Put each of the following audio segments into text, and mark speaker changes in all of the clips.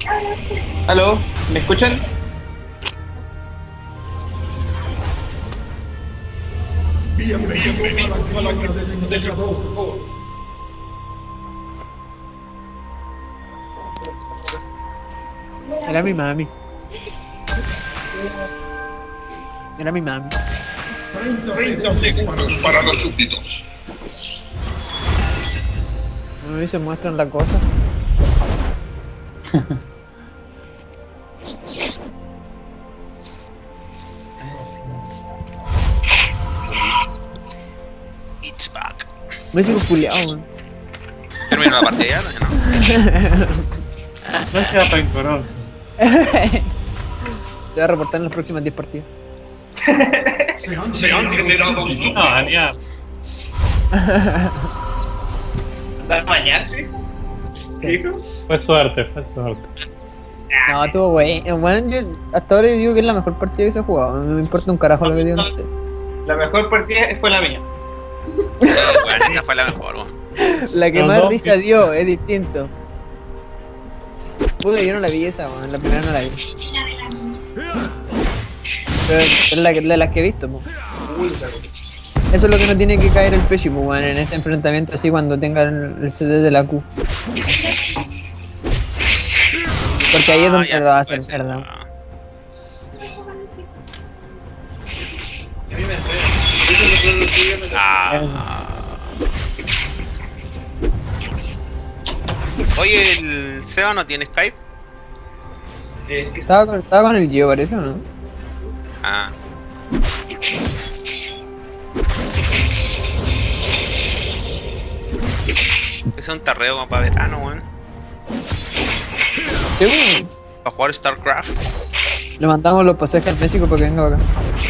Speaker 1: ¿Aló? ¿Me escuchan?
Speaker 2: Bienvenidos a la guerra del Vengador.
Speaker 3: Era mi mami. Era mi mami.
Speaker 2: 30 segundos
Speaker 4: Para los súbditos.
Speaker 3: A mí se muestran la cosa.
Speaker 5: It's back.
Speaker 3: Me sigo culiao, weón.
Speaker 5: Terminó la partida ya, ¿no?
Speaker 1: No sea rencoroso.
Speaker 3: Te voy a reportar en las próximas 10 partidas.
Speaker 2: se han generado
Speaker 1: No,
Speaker 2: súbditos.
Speaker 1: Ania. ¿Vas a bañarse?
Speaker 3: Sí.
Speaker 1: Fue suerte, fue suerte.
Speaker 3: No, estuvo bueno. Bueno, yo hasta ahora digo que es la mejor partida que se ha jugado. No me importa un carajo lo que digan ustedes.
Speaker 1: La mejor partida fue la mía.
Speaker 5: Sí, bueno, esta fue la mejor, weón.
Speaker 3: La que
Speaker 1: Los
Speaker 3: más
Speaker 1: dos
Speaker 3: risa dio es distinto. Puta, yo no la vi esa, weón. La primera no la vi. Pero es la de las que he visto, po. Eso es lo que no tiene que caer el Pechi, pues, weón, en ese enfrentamiento así cuando tenga el CD de la Q. Porque ahí es donde
Speaker 5: ya
Speaker 3: lo va a
Speaker 5: sí
Speaker 3: hacer,
Speaker 5: puede ser.
Speaker 3: ¿verdad?
Speaker 5: Ah. Oye, el Seba no tiene Skype.
Speaker 3: Estaba con el Gio, parece, ¿o no?
Speaker 5: Ah. Es un tarreo como para verano, weón.
Speaker 3: Sí, weón.
Speaker 5: Para jugar StarCraft.
Speaker 3: Le mandamos los pasajes al México para que venga acá.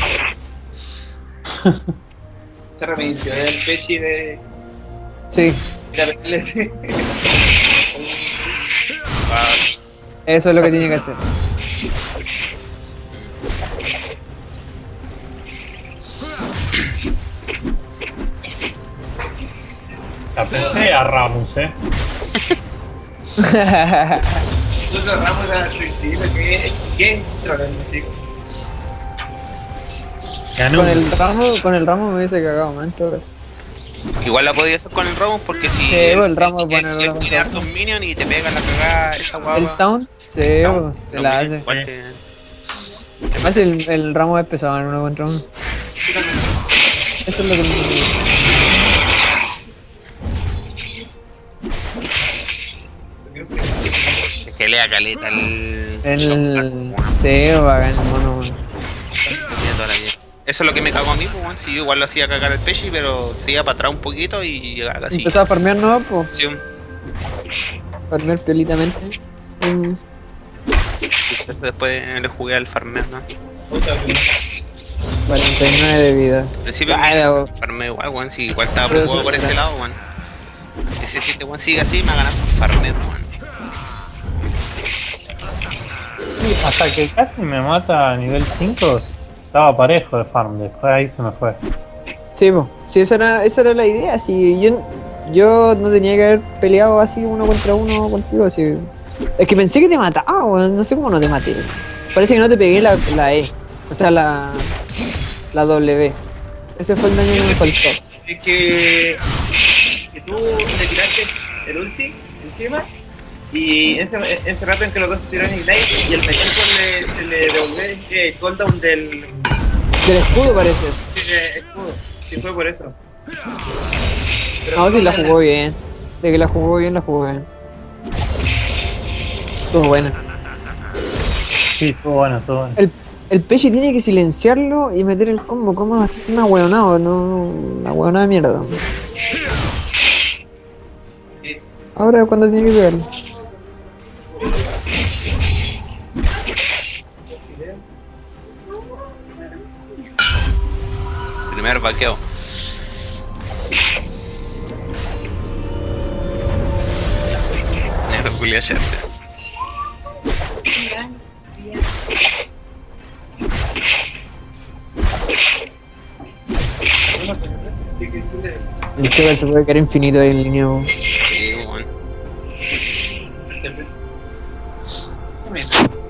Speaker 1: Se repitió el pechi de
Speaker 3: Sí,
Speaker 1: la PLC.
Speaker 5: Ah,
Speaker 3: eso es lo que tiene que hacer.
Speaker 6: La pensé a Ramos,
Speaker 1: Nosotros cerramos al principio que entró en el músico.
Speaker 6: Ganó.
Speaker 3: Con el ramo me hubiese cagado, man, en todo caso.
Speaker 5: igual la podía hacer con el Ramos porque si
Speaker 3: Sí, el Ramos pone
Speaker 5: si él
Speaker 3: el
Speaker 5: tiene
Speaker 3: Ramos.
Speaker 5: hartos minions y te pega la cagada esa guagua.
Speaker 3: El Town, sí,
Speaker 5: el
Speaker 3: weón,
Speaker 5: Town,
Speaker 3: se
Speaker 5: los
Speaker 3: la
Speaker 5: minions
Speaker 3: hace.
Speaker 5: igual te-
Speaker 3: Además el ramo es pesado en uno contra uno. Eso es lo que
Speaker 5: se gelea caleta el.
Speaker 3: el
Speaker 5: Shotgun,
Speaker 3: sí, bacán, mono, weón.
Speaker 5: tenía toda la vida. Eso es lo que me cagó a mí, pues, weón. Si yo igual lo hacía cagar el Pechi, pero se iba para atrás un poquito y llegaba así.
Speaker 3: Empezaba a farmear, ¿no? Pues,
Speaker 5: Sí,
Speaker 3: farmear piolitamente. Mm.
Speaker 5: entonces después le jugué al farmeo, ¿no?
Speaker 3: 49 de vida.
Speaker 5: Al principio
Speaker 3: Claro.
Speaker 5: me farmeo igual, weón. Si igual estaba
Speaker 3: Pero
Speaker 5: preocupado
Speaker 3: eso-
Speaker 5: por ese lado, weón. Ese si este weón sigue así, me va a ganar por farmeo, weón.
Speaker 6: Sí, hasta que casi me mata a nivel 5, estaba parejo de farm, después ahí se me fue.
Speaker 3: Sí, pues, sí, esa era la idea. Si yo no tenía que haber peleado así uno contra uno contigo. Así. Es que pensé que te mataba, weón. No sé cómo no te maté. Parece que no te pegué la E. O sea, la W. Ese fue el daño que me faltó.
Speaker 1: Es que tú le tiraste el ulti encima y ese rato en que los dos se tiraron Ignite y el México le devolvió el cooldown del
Speaker 3: Del escudo parece.
Speaker 1: escudo. Sí, fue por eso.
Speaker 3: No, sí, la jugó bien. De que la jugó bien, la jugó bien. Estuvo buena.
Speaker 6: Sí, estuvo bueno, estuvo bueno.
Speaker 3: El Pechi tiene que silenciarlo y meter el combo. ¿Cómo va a ser una hueonada? No, una hueonada de mierda. Ahora, ¿cuándo tiene que pegarle?
Speaker 5: Primer vaqueo. Julia Chester.
Speaker 3: El Cheval se puede quedar infinito ahí en línea.
Speaker 5: Sí, weón.
Speaker 1: también.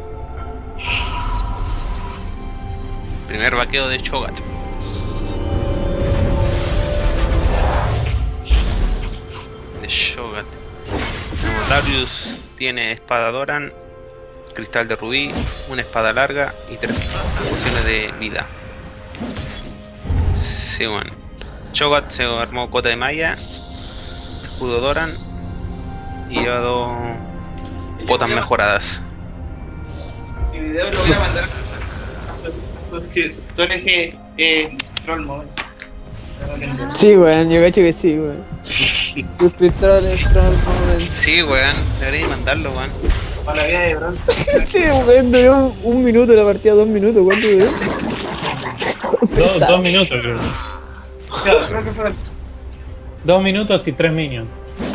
Speaker 5: Primer vaqueo de Cho'Gath. De Cho'Gath. Darius tiene espada Doran, cristal de rubí, una espada larga y 3 pociones de vida. Sí, bueno. Cho'Gath se armó cota de malla, escudo Doran y lleva 2 botas mejoradas.
Speaker 1: Mi video lo voy a mandar a suscriptores que troll mode.
Speaker 3: Sí, weón, yo cacho que sí, weón. Suscriptores, troll moment.
Speaker 5: Sí, weón, debería mandarlo, weón.
Speaker 1: Para la vida de bronce.
Speaker 3: Sí, weón, duró un minuto la partida, 2 minutos, ¿cuánto duró?
Speaker 6: 2 minutos, creo.
Speaker 1: O sea, creo que fueron
Speaker 6: 2 minutos y 3 minions.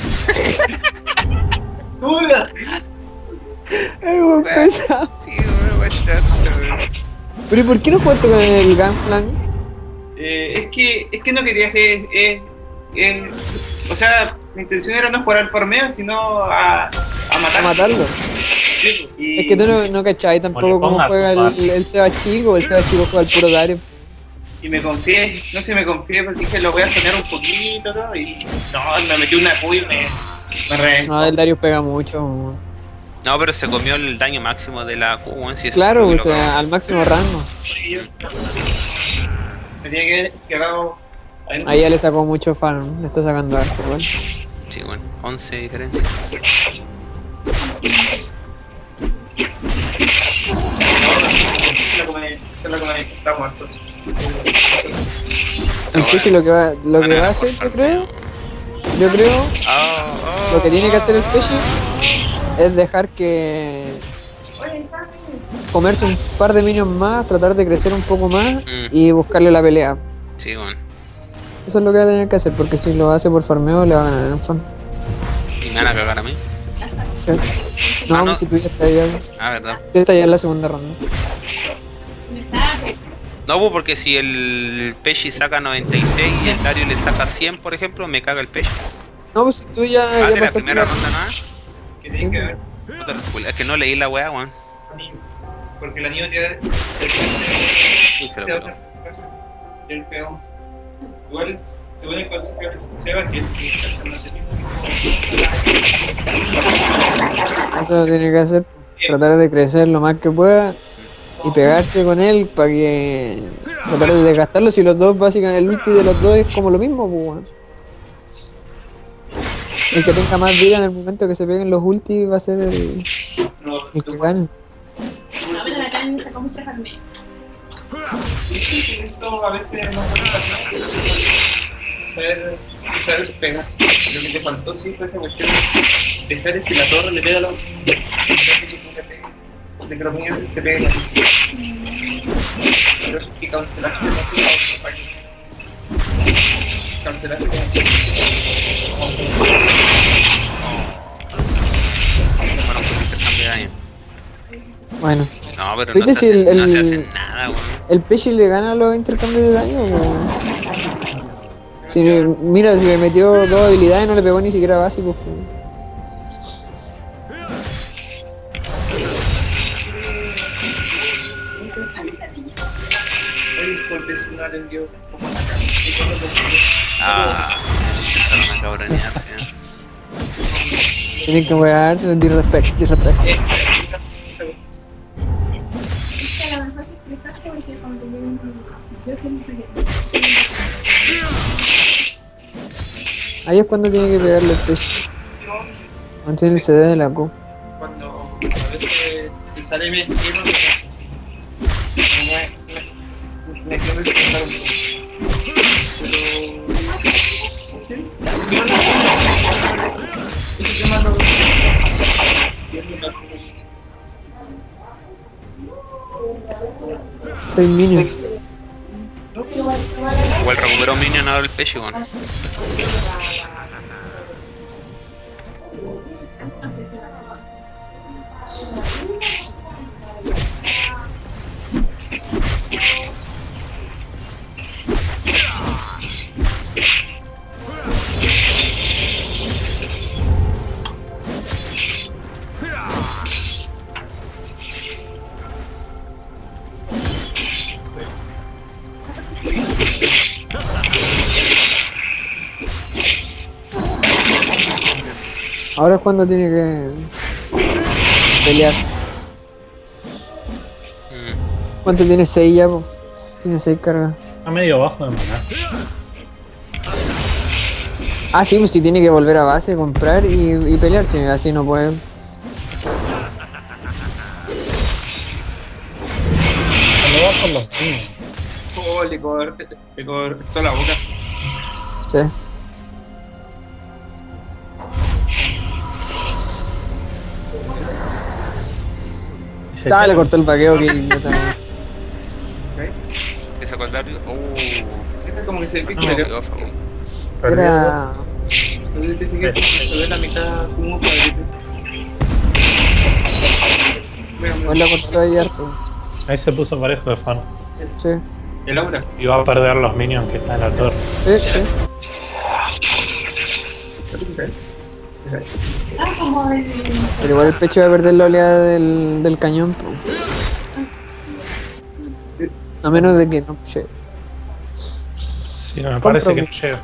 Speaker 1: duras.
Speaker 3: Ay, weón, pesado.
Speaker 5: Sí, weón, weón.
Speaker 3: Pero ¿y por qué no jugaste con el Gunplan?
Speaker 1: Es que no quería que. O sea, mi intención era no jugar al farmeo, sino a matar.
Speaker 3: A matarlo.
Speaker 1: Sí, y,
Speaker 3: Es que tú no cachabas tampoco
Speaker 6: O le
Speaker 3: cómo
Speaker 6: pongas
Speaker 3: juega
Speaker 6: un
Speaker 3: el Seba Chico. El Seba Chico juega al puro Dario.
Speaker 1: y me confié, no sé, me confié porque dije lo voy a soñar un poquito, ¿no? Y no, me metí una Q y me reventó.
Speaker 3: No, el Dario pega mucho. Weón.
Speaker 5: No, pero se comió el daño máximo de la Q, weón. Si eso
Speaker 3: Claro,
Speaker 5: fue
Speaker 3: o
Speaker 5: lo que lo
Speaker 3: sea,
Speaker 5: cagó.
Speaker 3: al máximo rango.
Speaker 1: Y yo me tenía que haber quedado adentro.
Speaker 3: Ahí ya le sacó mucho farm, le está sacando harto, weón.
Speaker 5: Sí, bueno, 11 de diferencia.
Speaker 1: Está muerto.
Speaker 3: El Peshi lo que va a hacer, yo creo, lo que tiene que hacer el Peshi es dejar que comerse un par de minions más, tratar de crecer un poco más y buscarle la pelea.
Speaker 5: Sí, bueno.
Speaker 3: Eso es lo que va a tener que hacer, porque si lo hace por farmeo le va a ganar en farm.
Speaker 5: Y me van a cagar a mí.
Speaker 3: ¿Sí? No,
Speaker 5: no.
Speaker 3: si tú ya estás ya,
Speaker 5: Ah, verdad.
Speaker 3: ya estás ya en la segunda ronda.
Speaker 5: No, pues, porque si el Peshi saca 96 y el Dario le saca 100, por ejemplo, me caga el Peshi.
Speaker 3: No, pues si tú ya
Speaker 5: Ah, de la
Speaker 3: pasaste
Speaker 5: primera ronda nada.
Speaker 1: ¿Qué tiene que ver?
Speaker 5: Puta, es que no leí la weá, weón.
Speaker 1: Porque el anillo te da.
Speaker 5: Uy, se lo
Speaker 1: te da
Speaker 5: pegó.
Speaker 1: el peón. Igual, te voy a conseguir Seba que
Speaker 3: Eso tiene que hacer, tratar de crecer lo más que pueda y pegarse con él para que tratar de desgastarlo. Si los dos, básicamente el ulti de los dos es como lo mismo, pues, weón. El que tenga más vida en el momento que se peguen los ultis va a ser el que gane.
Speaker 4: A ver, acá me sacó mucha farmea.
Speaker 1: esto a veces no saber pegar. Lo que te faltó sí fue esa cuestión de dejar que la torre le pega a la de que lo pongan se pegue la pero sí que cancelaste
Speaker 5: Bueno, un intercambio de daño.
Speaker 3: Bueno,
Speaker 5: No, pero
Speaker 3: ¿viste
Speaker 5: no
Speaker 3: si
Speaker 5: se, hace,
Speaker 3: el-
Speaker 5: no se
Speaker 3: el-
Speaker 5: hace nada, weón.
Speaker 3: el Peshi le gana los intercambios de daño, weón. Si, mira, si le metió dos habilidades no le pegó ni siquiera básicos, weón.
Speaker 5: Ah, empezaron a cabronearse.
Speaker 3: Tienen que wearse, disrespect.
Speaker 4: Es que a lo mejor se explicaste porque cuando yo siempre
Speaker 3: Ahí es cuando tiene que pegarle el Peshi. Mantiene el CD de la Q.
Speaker 1: Cuando a veces te sale bien lleno me quiero explicar un poco. Pero ese tema lo
Speaker 3: Soy minion.
Speaker 5: Igual recuperó minion ahora el Peshi, weón.
Speaker 3: Ahora es cuando tiene que pelear. ¿Cuánto tiene? 6 ya, po. Tiene 6 cargas.
Speaker 6: Está medio bajo de maná.
Speaker 3: Ah, sí, pues si tiene que volver a base, comprar y pelear, si así no puede.
Speaker 6: Cuando va por los niños.
Speaker 1: Oh, le cortó la boca.
Speaker 3: Sí. Ah, le cortó el vaqueo, que idiota.
Speaker 5: Ese secundario.
Speaker 1: Este es como que se pica,
Speaker 5: No,
Speaker 1: pero
Speaker 5: quedó famoso.
Speaker 3: Era.
Speaker 1: se ve la mitad como un cuadrito.
Speaker 3: Pues la cortó ahí harto.
Speaker 6: Ahí se puso parejo de fan.
Speaker 3: Sí,
Speaker 1: El aura.
Speaker 6: Y va a perder los minions que están en la torre.
Speaker 3: sí, sí.
Speaker 4: Ah, como el...
Speaker 3: Pero igual el pecho va a perder la oleada del cañón, po. A menos de que no puche.
Speaker 6: Sí, no, me parece que no llega.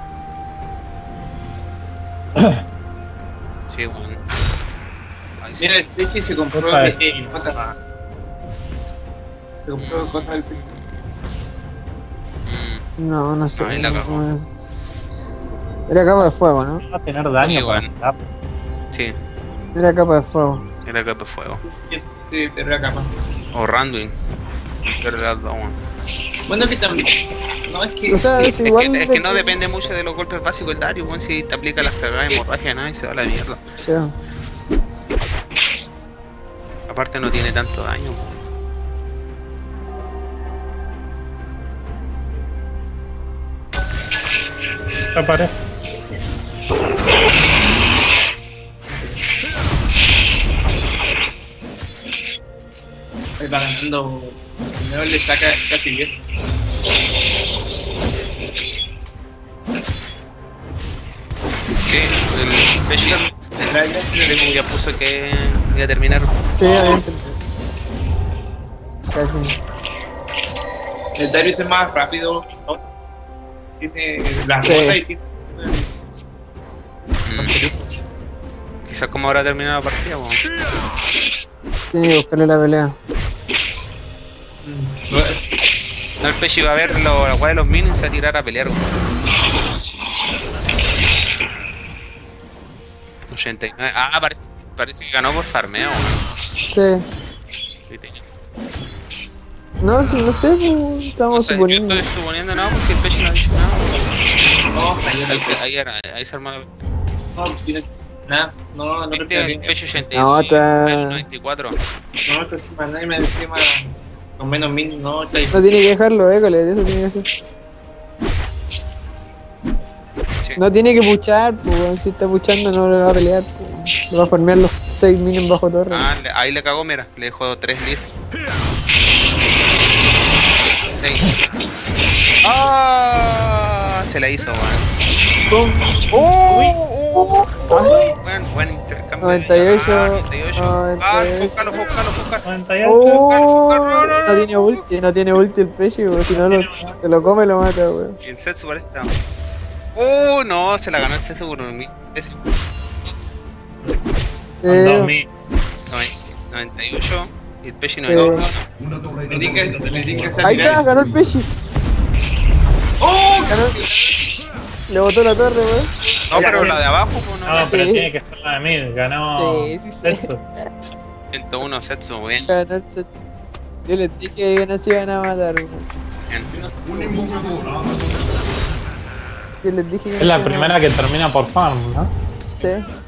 Speaker 5: Sí, bueno. Ay, sí.
Speaker 1: Mira, el Pechi se compró
Speaker 6: Opa,
Speaker 1: el Jota. Se compró cosas del Pechi.
Speaker 3: No, no sé.
Speaker 5: Ahí la cagó.
Speaker 3: Era capa de fuego, ¿no?
Speaker 6: Va a tener daño
Speaker 5: Sí,
Speaker 6: para
Speaker 5: bueno.
Speaker 6: la-
Speaker 5: Sí,
Speaker 3: Era capa de fuego.
Speaker 5: era capa de fuego.
Speaker 1: Sí, pero era capaz.
Speaker 5: O Randuin. Pero era dos, bueno.
Speaker 1: Bueno, que también. No, es que.
Speaker 3: O sea, es igual.
Speaker 5: Es que no depende mucho de los golpes básicos del Darius, bueno, si te aplica las cagadas de hemorragia, nada, y se va a la mierda.
Speaker 3: Sí.
Speaker 5: Aparte no tiene tanto daño.
Speaker 6: Está parejo.
Speaker 1: Ahí va ganando. Primero le saca casi 10.
Speaker 5: Sí, el Pechi ya puso que iba a terminar.
Speaker 3: Sí, obviamente. Casi.
Speaker 1: El Darius es más rápido, ¿no? Tiene las
Speaker 3: Sí.
Speaker 1: botas y tiene.
Speaker 5: Quizás como ahora termina la partida, bueno.
Speaker 3: Tiene que buscarle la pelea.
Speaker 5: No, el Pechi va a ver la weá de los minions y se va a tirar a pelear, weón. 89. Ah, parece que ganó por farmeo, weón.
Speaker 3: Sí.
Speaker 5: Viste.
Speaker 3: No, sí, no sé, pues,
Speaker 5: O
Speaker 3: estamos
Speaker 5: sea, yo
Speaker 3: suponiendo.
Speaker 5: estoy suponiendo nada, pues si el Pechi no ha dicho nada, weón.
Speaker 1: No,
Speaker 5: Ahí se arma la.
Speaker 1: no, tiene nada. No, no
Speaker 5: Este
Speaker 1: bien.
Speaker 5: Pechi 82.
Speaker 3: No, está-
Speaker 5: 94.
Speaker 1: No, está encima, nadie me encima con menos min, no, está
Speaker 3: No
Speaker 1: difícil.
Speaker 3: tiene que dejarlo, école, eso tiene que ser.
Speaker 5: Sí.
Speaker 3: No tiene que puchar, pues, si está puchando no le va a pelear, pues. Le va a farmear los 6 minions bajo torre.
Speaker 5: Ah, ahí le cagó, mira, le dejó 3 leads. 6. ¡Ah! Se la hizo, weón. Buen intercambio.
Speaker 3: 98,
Speaker 5: Ah, 98. Ah,
Speaker 3: 98.
Speaker 5: fúscalo.
Speaker 6: 98.
Speaker 3: Oh, no tiene ulti el pecho, pues, si no se lo come lo mata, weón.
Speaker 5: Y el Setsu parece que está. No, se la ganó el Setsu por un veces.
Speaker 6: Con 2000.
Speaker 5: 98 y el Pechi
Speaker 3: Sí.
Speaker 5: 91.
Speaker 2: Una torre
Speaker 1: Le di que
Speaker 3: Ahí está, ganó el pecho.
Speaker 1: ¡Oh!
Speaker 3: Ganó. Le botó la torre, weón.
Speaker 5: No, pero la de abajo, pues no.
Speaker 6: No, pero
Speaker 3: Sí.
Speaker 6: tiene que ser la de 1000. Ganó.
Speaker 3: Sí, sí.
Speaker 6: Setsu.
Speaker 5: 101 Setsu, bien.
Speaker 3: Ganó el Setsu. Yo les dije que no se iban a matar, weón.
Speaker 2: Un invocador ha abandonado.
Speaker 3: Yo les dije que
Speaker 6: Es la primera que termina por farm, ¿no?
Speaker 3: Sí.